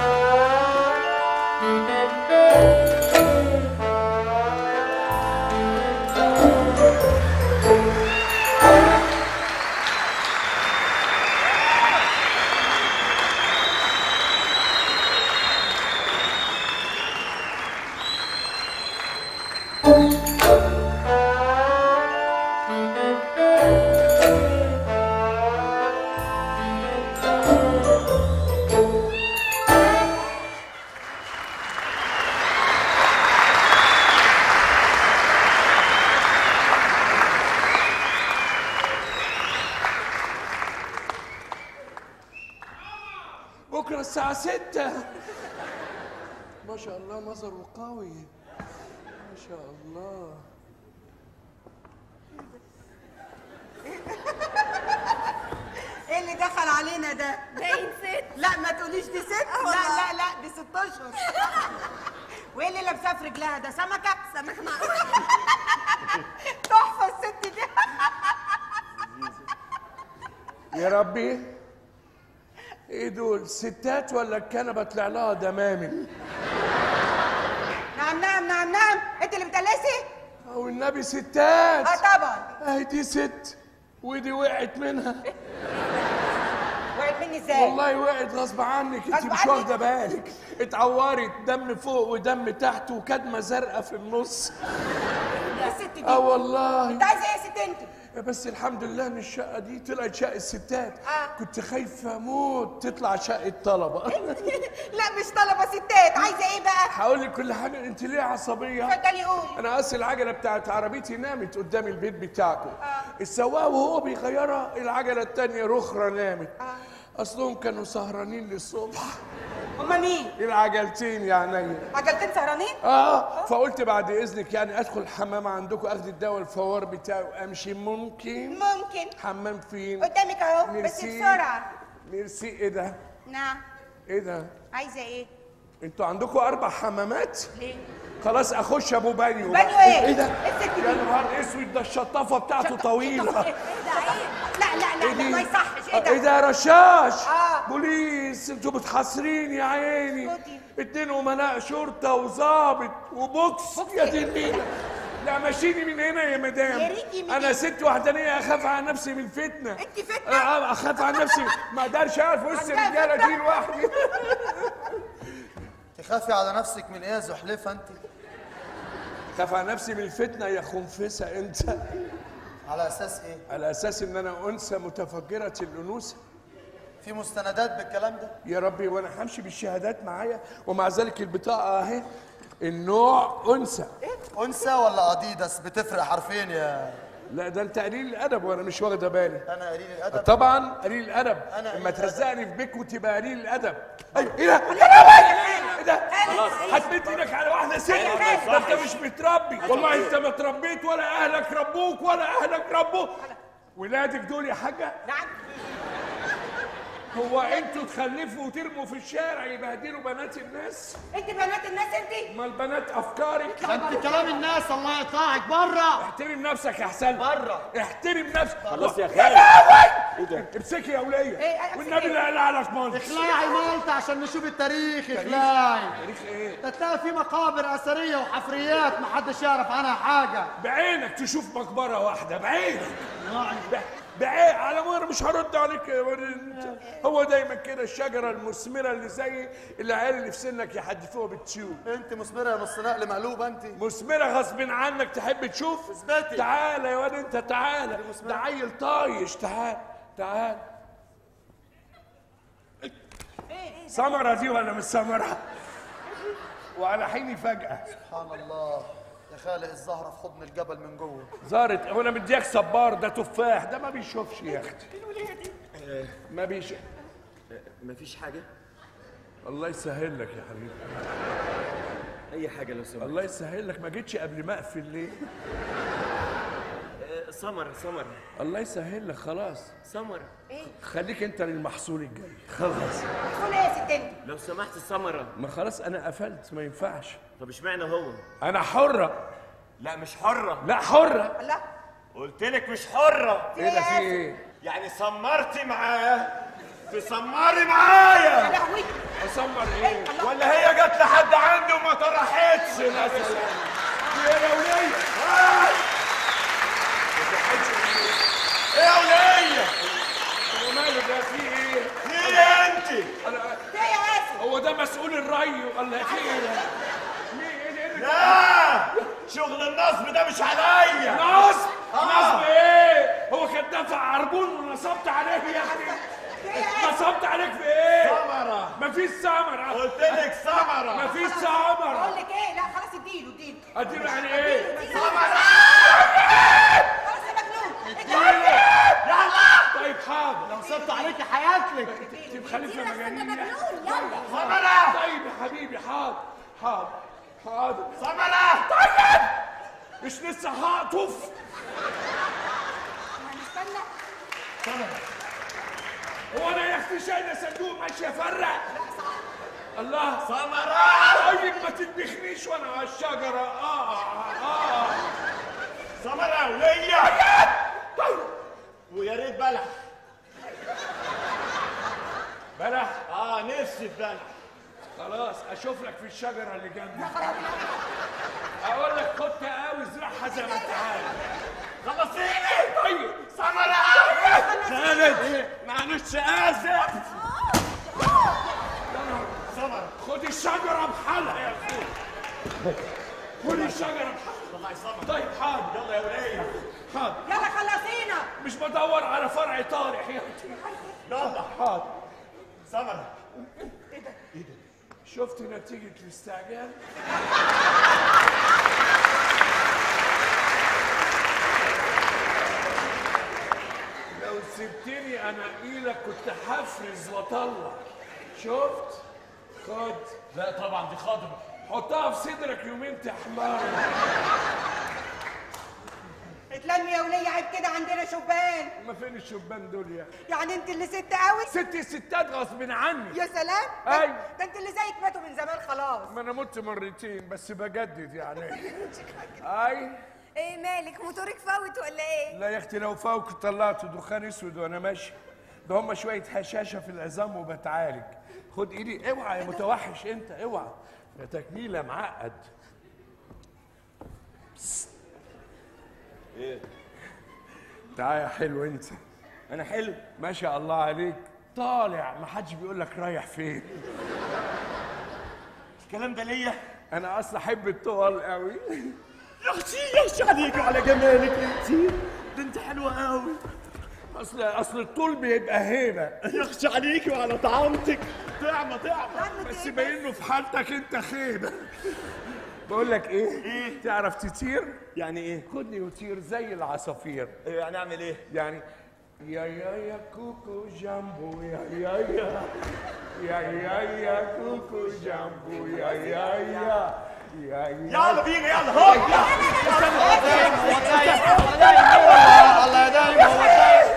[SPEAKER 4] بكره الساعة ستة. ما شاء الله نظره قوي، ما شاء الله.
[SPEAKER 3] ايه اللي دخل علينا ده؟
[SPEAKER 1] باين ست.
[SPEAKER 3] لا ما تقوليش دي ست، لا لا لا دي ست اشهر. وايه اللي لابساه في رجلها ده؟ سمكه؟
[SPEAKER 1] سمك معقول.
[SPEAKER 3] تحفه الست دي.
[SPEAKER 4] يا ربي، ايه دول ستات ولا الكنبه طلع لها دمامل؟
[SPEAKER 3] نعم نعم نعم نعم، انت اللي بتقلسي؟
[SPEAKER 4] او النبي ستات.
[SPEAKER 3] اه طبعا.
[SPEAKER 4] اهي دي ست ودي وقعت منها.
[SPEAKER 3] وقعت مني ازاي؟
[SPEAKER 4] والله وقعت غصب عنك، انت
[SPEAKER 3] غصب
[SPEAKER 4] مش
[SPEAKER 3] عني؟
[SPEAKER 4] واخده بالك. اتعورت، دم فوق ودم تحت وكدمه زرقاء في النص.
[SPEAKER 3] يا ست دي.
[SPEAKER 4] اه والله.
[SPEAKER 3] انت عايزه ايه يا ست انت؟
[SPEAKER 4] بس الحمد لله ان الشقه دي طلعت شقه ستات.
[SPEAKER 3] آه.
[SPEAKER 4] كنت خايفه اموت تطلع شقه طلبه.
[SPEAKER 3] لا مش طلبه، ستات. عايزه ايه بقى؟
[SPEAKER 4] هقول لك كل حاجه. انت ليه عصبيه؟
[SPEAKER 3] اتفضلي قولي.
[SPEAKER 4] انا اصل العجله بتاعت عربيتي نامت قدام البيت بتاعكم. السواق وهو بيغيرها العجله التانيه رخره نامت. اصلهم كانوا سهرانين للصبح.
[SPEAKER 3] هما مين؟
[SPEAKER 4] العجلتين يا عينيا.
[SPEAKER 3] عجلتين سهرانين؟
[SPEAKER 4] اه فقلت بعد اذنك يعني ادخل الحمام عندكم اخد الدواء الفوار بتاعي وامشي. ممكن؟
[SPEAKER 3] ممكن.
[SPEAKER 4] حمام فين؟
[SPEAKER 3] قدامك اهو، بس
[SPEAKER 4] ميرسي.
[SPEAKER 3] بسرعه.
[SPEAKER 4] ميرسي. ايه ده؟
[SPEAKER 3] نعم.
[SPEAKER 4] ايه ده؟
[SPEAKER 3] عايزه ايه؟
[SPEAKER 4] انتوا عندكم اربع حمامات؟
[SPEAKER 3] ليه؟
[SPEAKER 4] خلاص اخش ابو بانيو.
[SPEAKER 3] بانيو
[SPEAKER 4] بقى.
[SPEAKER 3] ايه؟
[SPEAKER 4] ايه ده؟
[SPEAKER 3] إيه الست دي؟
[SPEAKER 4] يا نهار اسود، ده الشطافه بتاعته طويله.
[SPEAKER 3] لا لا لا لا ما يصحش. ايه ده؟
[SPEAKER 4] ايه ده يا رشاش؟
[SPEAKER 3] آه.
[SPEAKER 4] بوليس، انتوا بتحاصرين يا عيني.
[SPEAKER 3] اسكتي.
[SPEAKER 4] اتنين امناء شرطه وظابط وبوكس. يا دي النيله. لا مشيني من هنا يا مدام.
[SPEAKER 3] يا ريتي من
[SPEAKER 4] انا
[SPEAKER 3] هنا.
[SPEAKER 4] ست وحدانيه، اخاف على نفسي من الفتنه.
[SPEAKER 3] انت فتنه؟
[SPEAKER 4] آه، اخاف على نفسي، ما اقدرش اقف وسط
[SPEAKER 3] عندها
[SPEAKER 4] الرجاله
[SPEAKER 3] فتنة؟
[SPEAKER 4] دي لوحدي.
[SPEAKER 5] تخافي على نفسك من ايه يا زحلفه انت؟
[SPEAKER 4] خاف على نفسي من الفتنه يا خنفسه انت.
[SPEAKER 5] على اساس ايه؟
[SPEAKER 4] على اساس ان انا انثى متفجره الانوثه.
[SPEAKER 5] في مستندات بالكلام ده؟
[SPEAKER 4] يا ربي، وانا همشي بالشهادات معايا ومع ذلك البطاقه اهي. النوع انثى.
[SPEAKER 5] انثى ولا اديداس؟ بتفرق حرفين يا.
[SPEAKER 4] لا ده انت قليل الادب وانا مش واخده بالي.
[SPEAKER 5] انا قليل الادب؟
[SPEAKER 4] طبعا قليل الادب.
[SPEAKER 5] أنا قليل
[SPEAKER 4] اما
[SPEAKER 5] الأدب.
[SPEAKER 4] ترزقني في بيك وتبقى قليل الادب. ايوه ايه ده؟ ايه ده؟
[SPEAKER 7] خلاص.
[SPEAKER 4] هتمد ايدك على واحده ست؟ ده انت مش متربي. والله انت ما اتربيت ولا اهلك ربوك ولا اهلك ربوك. ولادك دول يا حاجه؟
[SPEAKER 3] نعم.
[SPEAKER 4] هو انتوا تخلفوا وترموا في الشارع يبهدلوا بنات الناس؟
[SPEAKER 3] انت بنات الناس انت؟
[SPEAKER 4] ما البنات افكارك.
[SPEAKER 6] انت كلام الناس الله يقطعك بره.
[SPEAKER 4] احترم نفسك يا حسن.
[SPEAKER 6] بره.
[SPEAKER 4] احترم نفسك.
[SPEAKER 2] خلاص يا خالد.
[SPEAKER 4] ايه ده؟ امسكي يا وليه.
[SPEAKER 3] ايه، أمسك
[SPEAKER 4] والنبي
[SPEAKER 3] ايه؟
[SPEAKER 4] لا اله الا الله.
[SPEAKER 6] اخلعي مالطا عشان نشوف التاريخ. اخلعي.
[SPEAKER 4] تاريخ ايه؟
[SPEAKER 6] ده تلاقي في مقابر اثريه وحفريات محدش يعرف عنها حاجه.
[SPEAKER 4] بعينك تشوف مقبره واحده بعينك. ب- بعين على مر مش هرد عليك يا ولد. هو دايما كده الشجره المثمره اللي زي العيال اللي في سنك يحدفوها بتشوف.
[SPEAKER 5] انت مثمره يا نص نقل مقلوبه انت.
[SPEAKER 4] مثمره غصب عنك تحب تشوف.
[SPEAKER 5] اثبتي.
[SPEAKER 4] تعالى يا واد انت، تعالى. ده عيل طايش. تعال تعال. سمرة دي ولا مش سمرة؟ وعلى حيني فجأة.
[SPEAKER 6] سبحان الله يا خالق، الزهرة في حضن الجبل من جوه.
[SPEAKER 4] زارت هو انا مديك صبار، ده تفاح، ده ما بيشوفش يا اختي. ما بيشوف.
[SPEAKER 2] مفيش حاجة؟
[SPEAKER 4] الله يسهل لك يا حبيبي.
[SPEAKER 2] أي حاجة لو سمحت.
[SPEAKER 4] الله يسهل لك، ما جيتش قبل ما اقفل ليه؟
[SPEAKER 2] سمر سمر.
[SPEAKER 4] الله يسهل لك خلاص.
[SPEAKER 2] سمر.
[SPEAKER 1] ايه؟
[SPEAKER 4] خليك انت للمحصول الجاي خلاص.
[SPEAKER 3] محصول ايه يا ست انت؟
[SPEAKER 2] لو سمحت سمرة.
[SPEAKER 4] ما خلاص انا قفلت، ما ينفعش.
[SPEAKER 2] طب اشمعنى هو؟
[SPEAKER 4] انا حرة.
[SPEAKER 2] لا مش حرة.
[SPEAKER 4] لا حرة.
[SPEAKER 3] الله.
[SPEAKER 2] قلت لك مش حرة.
[SPEAKER 4] ايه ده في ايه؟
[SPEAKER 2] يعني سمرتي معاه تسمري معايا.
[SPEAKER 3] يا لهوي.
[SPEAKER 4] اسمر ايه؟
[SPEAKER 2] ولا هي جت لحد عندي وما طرحتش مثلا؟
[SPEAKER 4] ايه يا ولية؟
[SPEAKER 2] ايه يا ولية؟
[SPEAKER 4] هو ماله ده في ايه؟
[SPEAKER 2] مين انت؟
[SPEAKER 4] انا
[SPEAKER 3] ايه يا اسف؟
[SPEAKER 4] هو ده مسؤول الري ولا في ايه ده؟ مين ايه ده؟
[SPEAKER 2] لا شغل النصب ده مش عليا.
[SPEAKER 4] نصب؟
[SPEAKER 2] آه.
[SPEAKER 4] نصب ايه؟ هو كان دافع عربون ونصبت عليه يا اختي؟ نصبت عليك في ايه؟
[SPEAKER 2] سمرة.
[SPEAKER 4] مفيش سمرة.
[SPEAKER 2] قلت لك سمرة.
[SPEAKER 4] مفيش
[SPEAKER 3] بقول
[SPEAKER 4] سمرة.
[SPEAKER 3] لك ايه؟ لا خلاص اديله اديله.
[SPEAKER 4] اديله يعني ايه؟
[SPEAKER 3] خلاص يا مجنون.
[SPEAKER 4] طيب حاضر.
[SPEAKER 6] لو سبت عليك حياتك.
[SPEAKER 4] طيب خليفة مجانين.
[SPEAKER 1] مجنون يلا.
[SPEAKER 2] سمرة.
[SPEAKER 4] طيب يا حبيبي حاضر حاضر حاضر.
[SPEAKER 2] سمرة.
[SPEAKER 4] طيب مش لسه هقطف.
[SPEAKER 1] هنستنى.
[SPEAKER 4] هو انا يا اختي شايله صندوق ماشي افرق؟ الله.
[SPEAKER 2] سمرة.
[SPEAKER 4] طيب ما تدبخنيش وانا على الشجره. اه اه
[SPEAKER 2] سمرة وليا.
[SPEAKER 4] طيب
[SPEAKER 2] ويا ريت بلح.
[SPEAKER 4] بلح.
[SPEAKER 2] اه نفسي في بلح.
[SPEAKER 4] خلاص اشوف لك في الشجره اللي جنبي. اقول لك خد تقاوي ازرعها زي ما انت عايز.
[SPEAKER 2] خلصيني.
[SPEAKER 4] طيب
[SPEAKER 2] سمرة. خالد معلش اسف. سمرة.
[SPEAKER 4] خد الشجره بحالها يا اخوي. خد الشجره بحالها.
[SPEAKER 2] طلعي سمرة.
[SPEAKER 4] طيب حاضر.
[SPEAKER 2] يلا يا ولية.
[SPEAKER 4] حاضر.
[SPEAKER 3] يلا خلصينا.
[SPEAKER 4] مش بدور على فرع طارح يا اختي.
[SPEAKER 2] يلا.
[SPEAKER 4] حاضر.
[SPEAKER 2] سمرة.
[SPEAKER 4] شفت نتيجة الاستعجال؟ لو سبتني انقيلك كنت هفرز واطلع. شفت؟ خد.
[SPEAKER 2] لا طبعا دي خضرة.
[SPEAKER 4] حطها في صدرك يومين تحمر.
[SPEAKER 3] اتلمي يا ولية، عيب كده عندنا شبان.
[SPEAKER 4] ما فين الشبان دول يا اخي؟
[SPEAKER 3] يعني انت اللي ست قوي؟
[SPEAKER 4] ست الستات غصب عني.
[SPEAKER 3] يا سلام.
[SPEAKER 4] أي.
[SPEAKER 3] ده انت اللي زيك ماتوا من زمان خلاص.
[SPEAKER 4] ما انا مت مرتين بس بجدد يعني. اي.
[SPEAKER 1] ايه مالك موتورك فوت ولا ايه؟
[SPEAKER 4] لا يا اختي لو فوق طلعت دخان اسود وانا ماشي. ده هم شويه هشاشه في العظام وبتعالج. خد ايدي. اوعى يا متوحش انت اوعى. يا تكميله معقد.
[SPEAKER 2] ايه؟
[SPEAKER 4] تعال يا حلو انت.
[SPEAKER 2] انا حلو.
[SPEAKER 4] ما شاء الله عليك. طالع ما حدش بيقول لك رايح فين.
[SPEAKER 2] الكلام ده ليا؟
[SPEAKER 4] انا اصلا احب الطوال قوي.
[SPEAKER 2] يا اختي يا اختي عليك وعلى جمالك انت. ده انت حلوه قوي.
[SPEAKER 4] اصل اصل الطول بيبقى هيبه.
[SPEAKER 2] يا اختي عليك وعلى طعامتك. طعمه طعمه.
[SPEAKER 4] بس باين له في حالتك انت خيبه. بقول لك ايه؟
[SPEAKER 2] ايه؟
[SPEAKER 4] تعرف تطير؟
[SPEAKER 2] يعني ايه؟
[SPEAKER 4] خدني وطير زي العصافير.
[SPEAKER 2] إيه يعني اعمل ايه؟
[SPEAKER 4] يعني يا يا يا كوكو جامبو يا يا يا يا يا يا كوكو جامبو يا يا يا يا يا.
[SPEAKER 2] يلا بينا يلا هوب يلا.
[SPEAKER 6] الله يدايم هو دايم.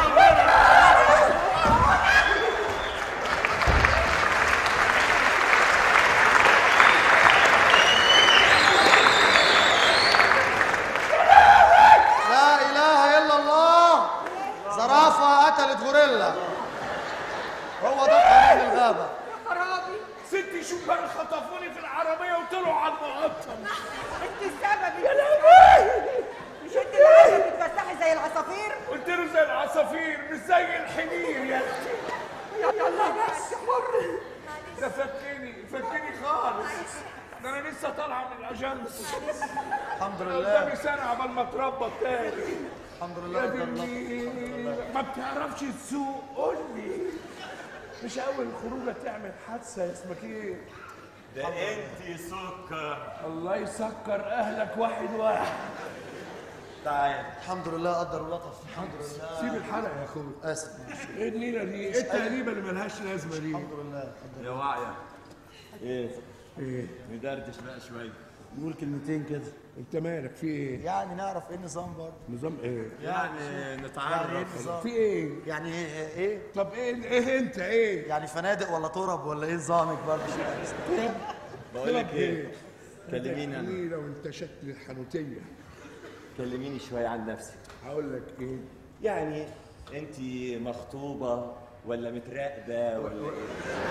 [SPEAKER 6] لا اله الا الله. زرافه قتلت غوريلا. هو ده قانون الغابه.
[SPEAKER 3] يا خرابي.
[SPEAKER 4] ست شبان خطفوني في العربيه وطلعوا على المقطم.
[SPEAKER 3] انت السبب. يا لهوي. مش انت اللي عايزه تتفسحي زي العصافير؟
[SPEAKER 4] قلت له زي العصافير مش زي الحمير يا اختي.
[SPEAKER 3] يلا بس حر.
[SPEAKER 4] ده فكني فكني خالص. ده انا لسه طالعه من الاجنس.
[SPEAKER 6] الحمد
[SPEAKER 4] قدامي
[SPEAKER 6] لله.
[SPEAKER 4] سنه عبال ما اتربى تاني.
[SPEAKER 6] الحمد لله.
[SPEAKER 4] يا
[SPEAKER 6] قدر الله.
[SPEAKER 4] دني ما بتعرفش تسوق قول لي. مش اول خروجه تعمل حادثه. اسمك ايه؟
[SPEAKER 2] ده انت سكر.
[SPEAKER 4] الله يسكر اهلك واحد واحد.
[SPEAKER 2] تعال.
[SPEAKER 6] الحمد لله قدر ولطف. الحمد لله.
[SPEAKER 4] سيب الحلقه يا اخويا.
[SPEAKER 6] اسف.
[SPEAKER 4] ايه النيله دي؟ ايه التقريبه اللي ملهاش لازمه دي؟
[SPEAKER 6] الحمد لله.
[SPEAKER 2] يا واعيه. ايه؟
[SPEAKER 4] ايه؟
[SPEAKER 2] ندردش بقى شويه.
[SPEAKER 6] نقول كلمتين كده.
[SPEAKER 4] انت مالك في ايه؟
[SPEAKER 6] يعني نعرف ايه النظام برضه.
[SPEAKER 4] نظام ايه؟
[SPEAKER 2] يعني
[SPEAKER 6] يعني ايه
[SPEAKER 2] نتعرف.
[SPEAKER 6] النظام؟
[SPEAKER 4] في ايه؟
[SPEAKER 6] يعني ايه ايه؟
[SPEAKER 4] طب ايه ايه انت ايه؟
[SPEAKER 6] يعني فنادق ولا طرب ولا ايه نظامك برضه؟
[SPEAKER 2] بقول لك ايه؟ كلميني انا.
[SPEAKER 4] لو انت شكل الحنوتيه.
[SPEAKER 2] كلميني شويه عن نفسك.
[SPEAKER 4] هقول لك ايه؟
[SPEAKER 2] يعني انت مخطوبه ولا متراقبه ولا ايه؟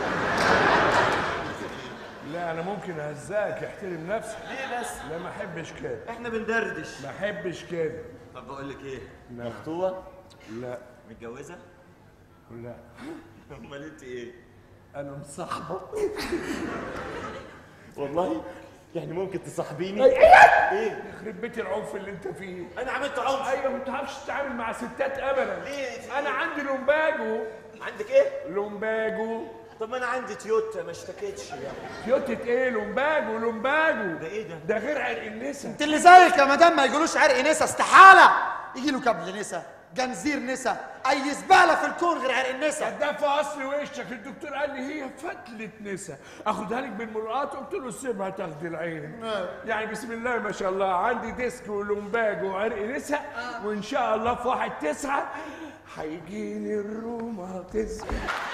[SPEAKER 4] لا انا ممكن اهزاك. احترم نفسك.
[SPEAKER 2] ليه بس؟
[SPEAKER 4] لا ما احبش كده.
[SPEAKER 2] احنا بندردش.
[SPEAKER 4] ما احبش كده.
[SPEAKER 2] طب بقول لك ايه؟
[SPEAKER 4] نعم.
[SPEAKER 2] مخطوبه؟
[SPEAKER 4] لا
[SPEAKER 2] متجوزه؟
[SPEAKER 4] لا.
[SPEAKER 2] امال انت ايه؟
[SPEAKER 4] انا مصاحبه.
[SPEAKER 2] والله يعني ممكن تصاحبيني؟ ايه؟
[SPEAKER 4] يخرب بيت العنف اللي انت فيه.
[SPEAKER 2] انا عملت عنف؟
[SPEAKER 4] ايوه ما بتعرفش تتعامل مع ستات ابدا.
[SPEAKER 2] ليه؟
[SPEAKER 4] انا عندي لومباجو.
[SPEAKER 2] عندك ايه؟
[SPEAKER 4] لومباجو.
[SPEAKER 2] طب ما انا عندي تويوتا ما اشتكيتش يعني.
[SPEAKER 4] تويوتا ايه؟ لومباجو لومباجو.
[SPEAKER 2] ده ايه ده؟
[SPEAKER 4] ده غير عرق النسا.
[SPEAKER 6] انت اللي زيك يا مدام ما يجيلوش عرق نسا استحاله. يجي له كبل نسا، جنزير نسا، اي زباله في الكون غير عرق النسا.
[SPEAKER 4] ده في اصل وشك. الدكتور قال لي هي فتله نسا اخدها لك بالمرآة. قلت له سيبها تاخد العين. يعني بسم الله ما شاء الله عندي ديسك ولومباجو وعرق نسا. وان شاء الله في واحد تسعة هيجيني الروماتيزم.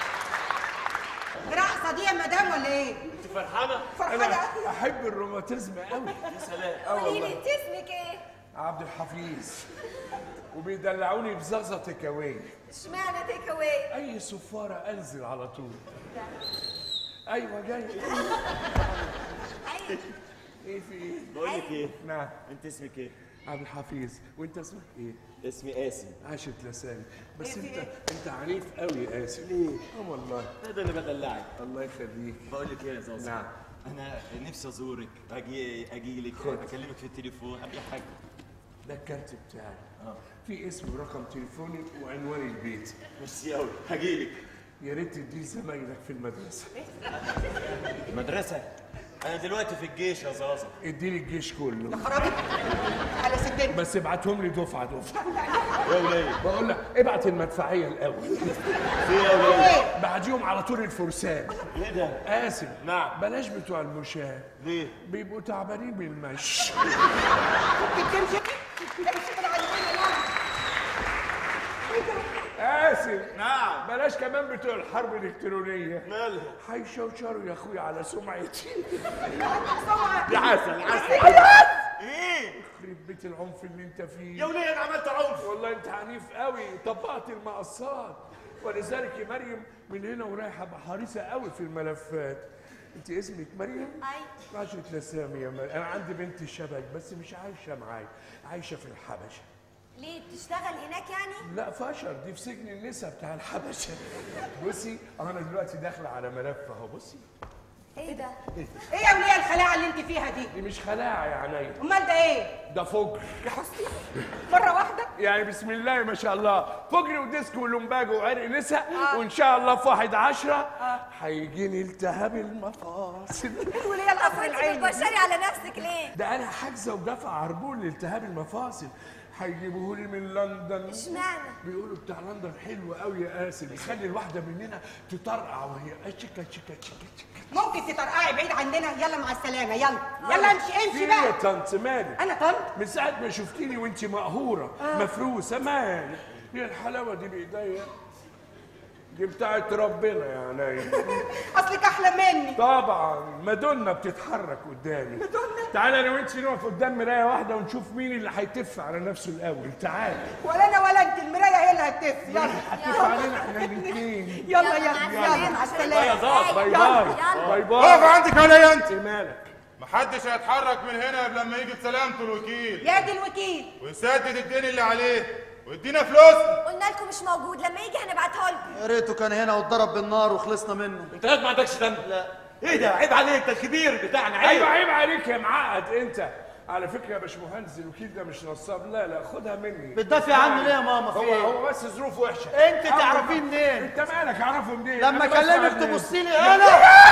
[SPEAKER 3] رقصه دي يا مدام ولا ايه؟
[SPEAKER 2] انت فرحانه؟
[SPEAKER 3] فرحانه
[SPEAKER 4] انا احب الروماتيزم قوي.
[SPEAKER 2] يا سلام.
[SPEAKER 1] قولي لي انت اسمك ايه؟
[SPEAKER 4] عبد الحفيظ. وبيدلعوني بزغزه تيك اواي.
[SPEAKER 1] اشمعنى تيك اواي؟
[SPEAKER 4] اي سفاره انزل على طول. ايوه جاي.
[SPEAKER 1] ايوه.
[SPEAKER 4] ايه في ايه؟
[SPEAKER 2] بقول لك ايه؟
[SPEAKER 4] نعم.
[SPEAKER 2] انت اسمك ايه؟
[SPEAKER 4] عبد الحفيظ. وانت اسمك ايه؟
[SPEAKER 2] اسمي قاسم.
[SPEAKER 4] عاشت لساني. بس انت انت عنيف قوي يا قاسم. ليه؟ اه والله.
[SPEAKER 2] ده انا بدلعك.
[SPEAKER 4] الله يخليك.
[SPEAKER 2] بقول لك ايه يا زوزو؟
[SPEAKER 4] نعم.
[SPEAKER 2] انا نفسي ازورك، اجي اجي لك اكلمك في التليفون اي حاجه.
[SPEAKER 4] ده الكارت بتاعي. اه في اسم ورقم تليفوني وعنوان البيت.
[SPEAKER 2] ميرسي قوي، هجي لك.
[SPEAKER 4] يا ريت تديه زمايلك في المدرسه.
[SPEAKER 2] المدرسه؟ انا دلوقتي في الجيش يا زازا.
[SPEAKER 4] اديني الجيش كله.
[SPEAKER 3] خرابي على ستين.
[SPEAKER 4] بس ابعتهم لي دفعه دفعه.
[SPEAKER 2] يا وليه؟
[SPEAKER 4] بقول لك ابعت المدفعيه الاول.
[SPEAKER 2] في يا وليه؟
[SPEAKER 4] بعديهم على طول الفرسان.
[SPEAKER 2] ايه ده؟
[SPEAKER 4] قاسم.
[SPEAKER 2] نعم.
[SPEAKER 4] بلاش بتوع المشاة.
[SPEAKER 2] ليه؟
[SPEAKER 4] بيبقوا تعبانين بالمشي.
[SPEAKER 3] تمشي تمشي من عندنا.
[SPEAKER 4] قاسم.
[SPEAKER 2] نعم.
[SPEAKER 4] بلاش كمان بتوع الحرب الالكترونيه.
[SPEAKER 2] مالها؟
[SPEAKER 4] هيشوشروا يا اخويا على سمعتي.
[SPEAKER 2] يا عسل عسل. ايه؟
[SPEAKER 4] يخرب بيت العنف اللي انت فيه.
[SPEAKER 2] يا وليه انا عملت عنف؟
[SPEAKER 4] والله انت عنيف قوي. طبقت المقصات. ولذلك يا مريم من هنا ورايحه ابقى حريصه قوي في الملفات. انت اسمك مريم؟
[SPEAKER 1] ايوه.
[SPEAKER 4] عاشت لسامي يا مريم. انا عندي بنت شبهك بس مش عايشه معايا. عايشه في الحبشه.
[SPEAKER 1] ليه بتشتغل هناك يعني؟
[SPEAKER 4] لا فشر. دي في سجن النساء بتاع الحبشه. بصي انا دلوقتي داخله على ملف اهو. بصي
[SPEAKER 1] ايه ده؟
[SPEAKER 3] ايه يا وليه الخلاعه اللي انت فيها دي؟
[SPEAKER 4] دي مش خلاعه يا عينيا.
[SPEAKER 3] امال ده ايه؟
[SPEAKER 4] ده فجر.
[SPEAKER 3] يا حسني مره واحده؟
[SPEAKER 4] يعني بسم الله ما شاء الله فجر وديسك ولومباجو وعرق نسا. آه. وان شاء الله في واحد عشرة هيجيني آه. التهاب المفاصل.
[SPEAKER 3] الوليه القصر العيني.
[SPEAKER 1] بتبشري على نفسك ليه؟
[SPEAKER 4] ده انا حاجزه ودافع عربون لالتهاب المفاصل. هيجيبوه لي من لندن.
[SPEAKER 1] اشمعنى؟
[SPEAKER 4] بيقولوا بتاع لندن حلو قوي يا قاسم. يخلي الواحده مننا تطرقع وهي اشكا شكا شكا شكا.
[SPEAKER 3] ممكن تطرقعي بعيد عننا. يلا مع السلامه. يلا يلا امشي امشي
[SPEAKER 4] في
[SPEAKER 3] بقى.
[SPEAKER 4] يا طنط مالك؟
[SPEAKER 3] انا طنط؟
[SPEAKER 4] من ساعه ما شفتيني وانت مقهوره آه. مفروسه مالك؟ هي الحلاوه دي بايديا. دي بتاعت ربنا يا عينيا.
[SPEAKER 3] اصلك احلى مني.
[SPEAKER 4] طبعا مادونا بتتحرك قدامي.
[SPEAKER 3] مادونا؟
[SPEAKER 4] تعالى انا وانت نقف قدام مرايه واحده ونشوف مين اللي هيتف على نفسه الاول. تعالى.
[SPEAKER 3] ولا انا ولا انت. المرايه هي اللي هتتف. يلا
[SPEAKER 4] هتف علينا احنا الاثنين.
[SPEAKER 3] يلا يلا يلا مع السلامه.
[SPEAKER 4] باي باي باي باي.
[SPEAKER 6] اقف عندك يا وليه انت.
[SPEAKER 4] مالك؟
[SPEAKER 8] محدش هيتحرك من هنا قبل لما يجي بسلامته الوكيل
[SPEAKER 3] يا دي الوكيل
[SPEAKER 8] ويسدد الدين اللي عليه ويدينا فلوسنا.
[SPEAKER 1] قلنا لكم مش موجود. لما يجي هنبعته لكم.
[SPEAKER 6] يا ريته كان هنا واتضرب بالنار وخلصنا منه.
[SPEAKER 2] انت ما عندكش دم؟
[SPEAKER 6] لا.
[SPEAKER 2] ايه ده؟ عيب عليك، ده الكبير بتاعنا. عيب.
[SPEAKER 4] ايوه عيب عليك يا معقد انت. على فكره يا باشمهندس الوكيل ده مش نصاب، لا لا خدها مني.
[SPEAKER 5] بتدافع عنه ليه يا ماما؟ في
[SPEAKER 4] هو
[SPEAKER 5] ايه؟
[SPEAKER 4] هو بس ظروف وحشه.
[SPEAKER 5] انت تعرفيه منين؟
[SPEAKER 4] انت مالك اعرفه منين؟
[SPEAKER 5] لما
[SPEAKER 4] أنا بسمع
[SPEAKER 5] اكلمك
[SPEAKER 4] منين؟
[SPEAKER 5] تبصي لي انا.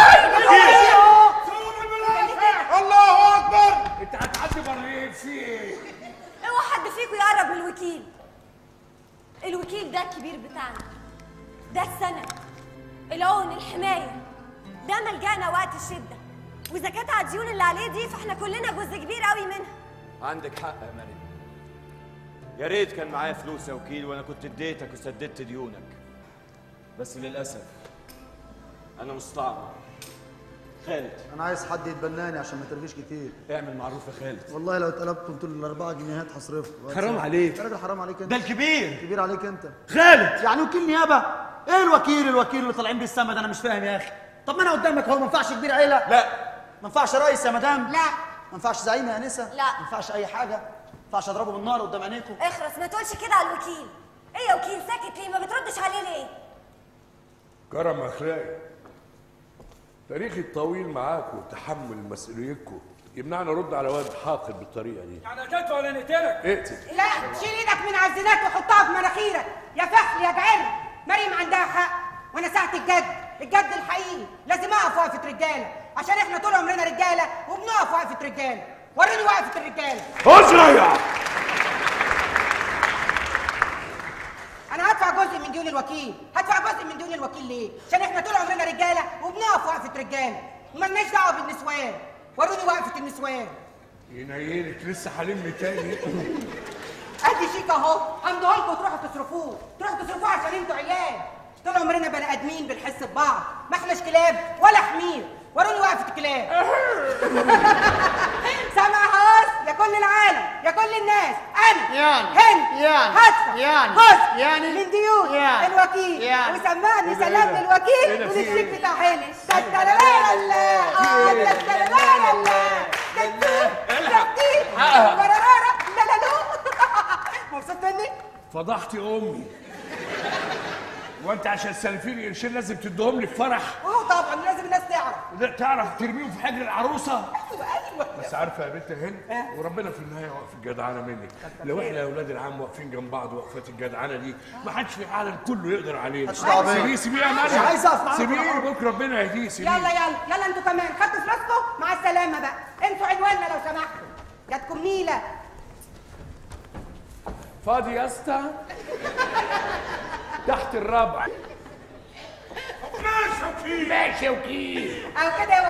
[SPEAKER 4] الله اكبر. انت هتعدي بره ايه؟ في ايه؟
[SPEAKER 1] اوعى حد فيكم يقرب من الوكيل. الوكيل ده الكبير بتاعنا، ده السند، العون، الحمايه، ده ملجأنا وقت الشده، واذا كانت على الديون اللي عليه دي فاحنا كلنا جزء كبير قوي منها.
[SPEAKER 2] عندك حق يا مريم، يا ريت كان معايا فلوس يا وكيل وانا كنت اديتك وسددت ديونك، بس للاسف انا مستعمر. خالد
[SPEAKER 6] انا عايز حد يتبناني عشان ما ترغيش كتير.
[SPEAKER 2] اعمل معروف يا خالد.
[SPEAKER 6] والله لو اتقلبتم طول الاربعه جنيهات هصرفكم.
[SPEAKER 4] حرام عليك
[SPEAKER 6] يا راجل حرام عليك انت.
[SPEAKER 5] ده الكبير.
[SPEAKER 6] كبير عليك انت
[SPEAKER 5] خالد. يعني وكيل نيابه؟ ايه الوكيل الوكيل اللي طالعين بيه السما ده؟ انا مش فاهم يا اخي. طب ما انا قدامك اهو، ما ينفعش كبير عيله؟
[SPEAKER 2] لا.
[SPEAKER 5] ما ينفعش رئيس يا مدام؟
[SPEAKER 1] لا.
[SPEAKER 5] ما ينفعش زعيم يا انسه؟
[SPEAKER 1] لا.
[SPEAKER 5] ما ينفعش اي حاجه؟ ما ينفعش اضربه بالنار قدام عينيكم؟
[SPEAKER 1] اخرس، ما تقولش كده على الوكيل. ايه يا وكيل ساكت ليه؟ ما بتردش عليه ليه؟
[SPEAKER 4] كرم اخلاقي. تاريخي الطويل معاكم وتحمل مسؤوليتكم يمنعنا نرد على واد حاقد بالطريقه دي.
[SPEAKER 7] يعني هتدفع ولا نقتلك؟
[SPEAKER 4] اقتل.
[SPEAKER 3] لا، شيل ايدك من على الزنات وحطها في مناخيرك يا فحل يا جعر. مريم عندها حق، وانا ساعه الجد، الجد الحقيقي لازم اقف وقفه رجاله، عشان احنا طول عمرنا رجاله وبنقف وقفه رجاله. وريني وقفه الرجاله.
[SPEAKER 4] اسرع.
[SPEAKER 3] انا هدفع جزء من ديون الوكيل. هدفع جزء من ديون الوكيل ليه؟ عشان احنا طول عمرنا رجاله وبنقف وقفه رجاله ومالناش دعوه بالنسوان. وروني وقفه النسوان.
[SPEAKER 4] ينيلك لسه هلم تاني.
[SPEAKER 3] ادي شيك اهو، همدوه لكم وتروحوا تصرفوه، تروحوا تصرفوه عشان انتوا عيال. طول عمرنا بني ادمين بنحس ببعض، ما احناش كلاب ولا حمير. وروني وقفه الكلاب. سامع هاس يا كل العالم، يا كل الناس، انا
[SPEAKER 5] يعني
[SPEAKER 3] هند
[SPEAKER 5] يعني
[SPEAKER 3] هدفع
[SPEAKER 5] يعني
[SPEAKER 3] جزء
[SPEAKER 5] يعني
[SPEAKER 3] من ديون
[SPEAKER 5] يعني
[SPEAKER 3] الوكيل
[SPEAKER 5] يعني
[SPEAKER 3] وسمعني
[SPEAKER 4] إيه ده؟
[SPEAKER 3] سلامة
[SPEAKER 4] إيه ده؟
[SPEAKER 3] الوكيل
[SPEAKER 4] إيه ده؟ في
[SPEAKER 3] والشيك
[SPEAKER 4] إيه؟
[SPEAKER 3] بتاع هاني. تترارارا لا اه تترارارا لا تترارارا لا لا لا. مبسوط مني؟
[SPEAKER 4] فضحتي امي. وانت عشان سالفين قرشين لازم تديهم لي في فرح؟
[SPEAKER 3] اه طبعا لازم الناس تعرف.
[SPEAKER 4] لا تعرف ترميهم في حجر العروسه؟
[SPEAKER 3] ايوه ايوه.
[SPEAKER 4] بس عارفه يا بنت هند، وربنا في النهايه واقف الجدعانه منك. لو احنا يا اولاد العم واقفين جنب بعض وقفات الجدعانه دي ما حدش في العالم كله يقدر علينا. سيبيه سيبيه يا مريم.
[SPEAKER 6] مش عايز أقف معاكم.
[SPEAKER 4] سيبيه بكره ربنا يهديه. سيبيه.
[SPEAKER 3] يلا يلا يلا انتوا كمان خدتوا فلوسكم مع السلامه بقى. انتوا عنواننا لو سمحتوا. جاتكم نيله.
[SPEAKER 4] فاضي يا اسطى؟ تحت الربع. ماشي يا وكيل. ماشي يا وكيل.
[SPEAKER 3] او كده يا